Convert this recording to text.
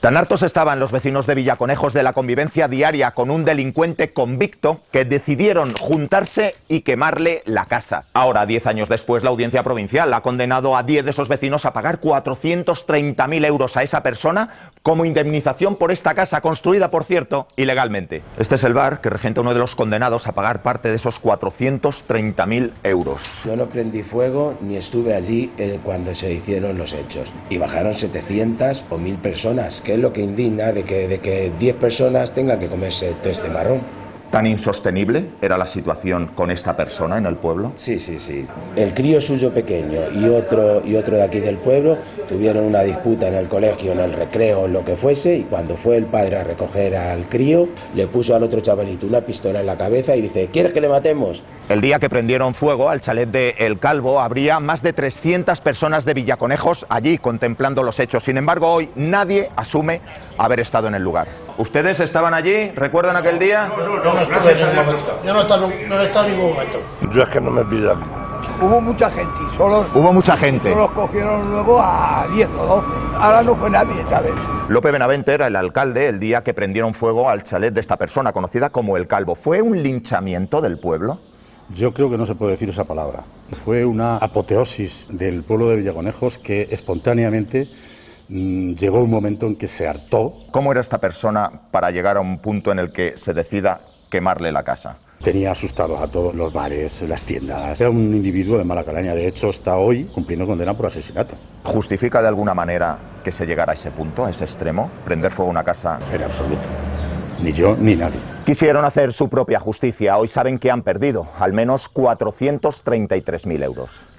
Tan hartos estaban los vecinos de Villaconejos de la convivencia diaria con un delincuente convicto que decidieron juntarse y quemarle la casa. Ahora, 10 años después, la Audiencia Provincial ha condenado a 10 de esos vecinos a pagar 430.000 euros a esa persona como indemnización por esta casa, construida, por cierto, ilegalmente. Este es el bar que regenta uno de los condenados a pagar parte de esos 430.000 euros. Yo no prendí fuego ni estuve allí cuando se hicieron los hechos. Y bajaron 700 o 1000 personas, que es lo que indigna de que 10 personas tengan que comerse todo este marrón. ¿Tan insostenible era la situación con esta persona en el pueblo? Sí, sí, sí. El crío suyo pequeño y otro de aquí del pueblo tuvieron una disputa en el colegio, en el recreo, en lo que fuese, y cuando fue el padre a recoger al crío, le puso al otro chavalito una pistola en la cabeza y dice: ¿quieres que le matemos? El día que prendieron fuego al chalet de El Calvo, habría más de 300 personas de Villaconejos allí contemplando los hechos. Sin embargo, hoy nadie asume haber estado en el lugar. ¿Ustedes estaban allí? ¿Recuerdan aquel día? Yo no he estado en ningún momento. Yo es que no me olvido. Hubo mucha gente, solo los cogieron luego a 10 o 12. Ahora no fue nadie, ¿sabes? Lope Benavente era el alcalde el día que prendieron fuego al chalet de esta persona, conocida como El Calvo. ¿Fue un linchamiento del pueblo? Yo creo que no se puede decir esa palabra. Fue una apoteosis del pueblo de Villaconejos que espontáneamente llegó un momento en que se hartó. ¿Cómo era esta persona para llegar a un punto en el que se decida quemarle la casa? Tenía asustados a todos los bares, las tiendas. Era un individuo de mala calaña. De hecho, está hoy cumpliendo condena por asesinato. ¿Justifica de alguna manera que se llegara a ese punto, a ese extremo? ¿Prender fuego a una casa? En absoluto. Ni yo ni nadie. Quisieron hacer su propia justicia. Hoy saben que han perdido al menos 433.000 euros.